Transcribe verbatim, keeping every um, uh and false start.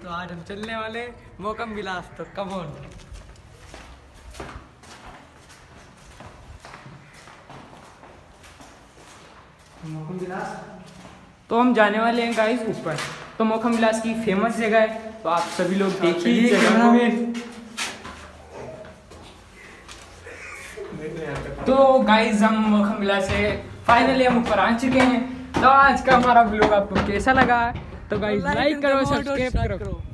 तो आज हम चलने वाले मोकम विलास, तो कम ऑन। मोकम विलास तो हम जाने वाले हैं गाइस ऊपर। तो मोकम विलास की फेमस जगह है, तो आप सभी लोग देखिए जगह में। तो गाइस हम मोकम विलास से फाइनली हम ऊपर आ चुके हैं। तो आज का हमारा व्लॉग आपको कैसा लगा? तो गाइस लाइक करो, सब्सक्राइब करो।